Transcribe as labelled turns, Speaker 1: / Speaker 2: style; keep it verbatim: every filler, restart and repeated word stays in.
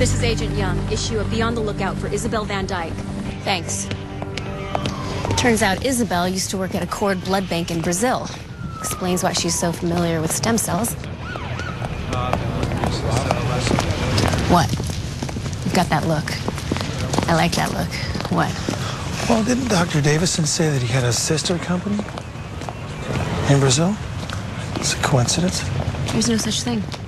Speaker 1: This is Agent Young. Issue a be on the lookout for Isabel Van Dyke.
Speaker 2: Thanks. Turns out Isabel used to work at a cord blood bank in Brazil. Explains why she's so familiar with stem cells. What? You've got that look. I like that look. What?
Speaker 3: Well, didn't Doctor Davison say that he had a sister company in Brazil? It's a coincidence.
Speaker 2: There's no such thing.